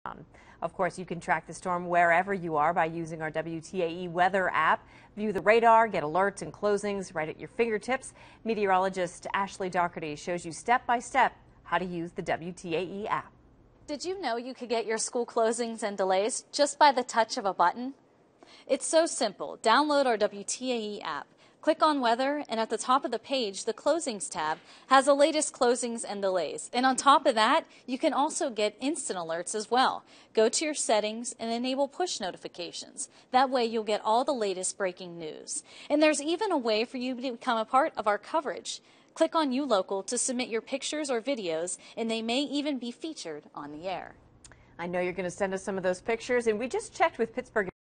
Of course, you can track the storm wherever you are by using our WTAE weather app. View the radar, get alerts and closings right at your fingertips. Meteorologist Ashley Doherty shows you step by step how to use the WTAE app. Did you know you could get your school closings and delays just by the touch of a button? It's so simple. Download our WTAE app. Click on weather, and at the top of the page, the closings tab has the latest closings and delays. And on top of that, you can also get instant alerts as well. Go to your settings and enable push notifications. That way you'll get all the latest breaking news. And there's even a way for you to become a part of our coverage. Click on You Local to submit your pictures or videos, and they may even be featured on the air. I know you're going to send us some of those pictures, and we just checked with Pittsburgh